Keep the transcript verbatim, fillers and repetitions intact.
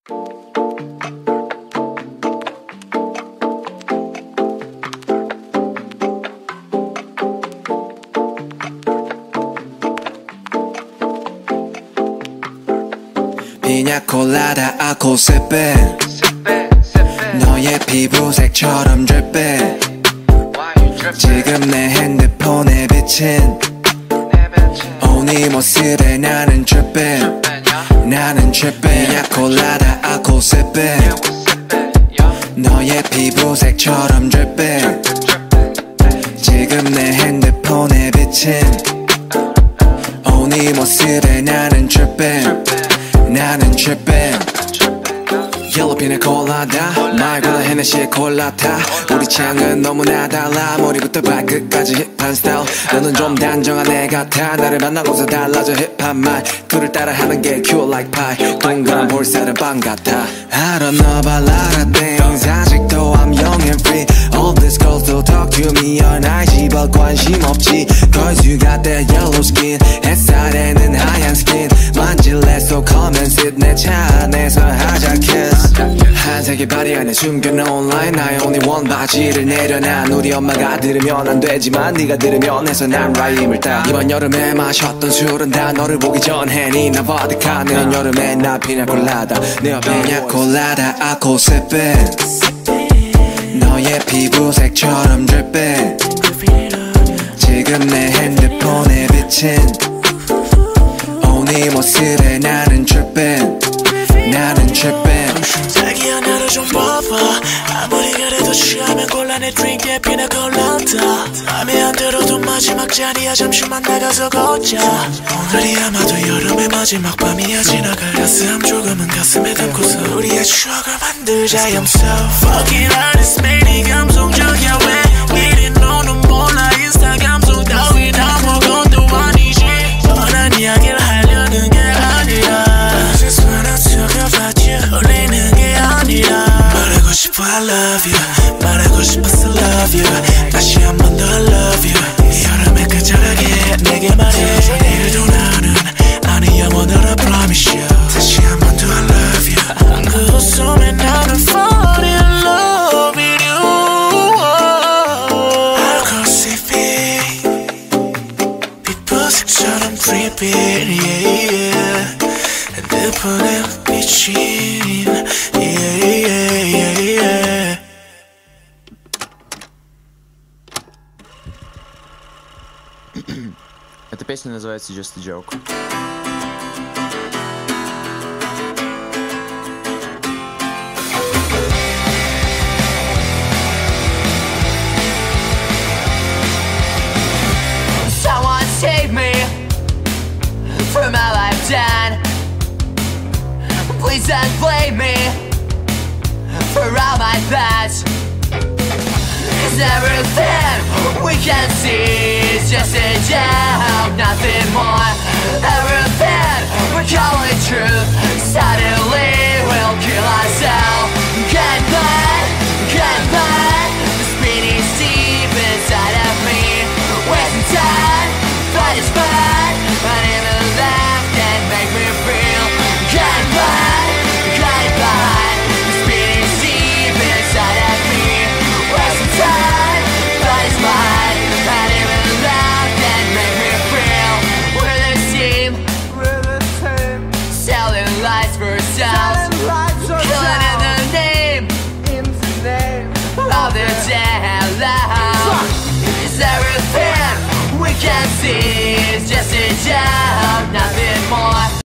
피냐콜라다 알코올 세배 너의 피부색처럼 drip 지금 내 핸드폰에 비친 오 네 모습에 나는 drip 나는 drip 피냐콜라다 알코올 세배 너의 피부색처럼 drip 지금 내 핸드폰에 비친 오 네 모습에 나는 drip 나는 trippin' 옐로우 피냐콜라다 말보다 헤네시의 콜라타 우리 취향은 너무나 달라 머리부터 발끝까지 힙한 스타일 너는 좀 단정한 애 같아 나를 만나고서 달라져 힙한 말투를 따라하는 게 cute like pie 동그란 볼살은 빵 같아 I don't know about a lot of things 아직도 I'm young and free All these girls don't talk to me all night 씨발 관심 없지 Cause you got that yellow skin 햇살에는 하얀 skin 만질래 so come and sit 내 차 안에서 하자 kiss 한색의 바리 안에 숨겨놓은 line 나의 only one 바지를 내려놔 우리 엄마가 들으면 안 되지만 네가 들으면 해서 난 라임을 따 이번 여름에 마셨던 술은 다 너를 보기 전에 니나 버드카 내년 여름에 나 피냐콜라다 내 옆에 피냐콜라다 알코올 세배 너의 피부색처럼 drip 지금 내 핸드폰에 비친 오 네 모습에 나는 drip 나는 trippin' 자기야 나를 좀 봐봐 아무리 그래도 취하면 곤란해 드링크에 피냐콜라다 맘에 안 들어도 마지막 잔이야 잠시만 나가서 걷자 오늘이 아마도 여름의 마지막 밤이야 지나갈 가슴 조금은 가슴에 담고서 우리의 추억을 만들자 I'm so fucking honest 매일 감성적이야 왜 이리 너는 몰라 인스타 감성 따위 아무것도 아니지 뻔한 이야기를 하려는 게 아니라 울리는 게 아니라 말하고 싶어 I love you 말하고 싶어서 love you 다시 한 번 더 love you 이 여름에 그 자락에 내게 말해 내일도 나는 아니 영원으로 promise you 다시 한 번 더 I love you 그 웃음에 나는 fall in love with you 알코올 세배 빛보색처럼 dripping yeah yeah 핸드폰에 비친 yeah, yeah, yeah, yeah. Эта песня называется Just a Joke. Someone save me from my life done. Please don't blame me for all my thoughts. Cause everything we can see is just a joke, nothing more. Everything we call it truth suddenly will kill ourselves. Can't fight, can't fight the spinning deep inside of me. Wasting time, but it's fine. But even left and make me feel. Can't fight, can't fight the spinning deep inside of me. Wasting time, but it's fine. But even left and make me feel. We're the team, we're the team. Selling lies for ourselves, killing in the name, in the name of the damn loud. Is everything we can see is just a joke, nothing more.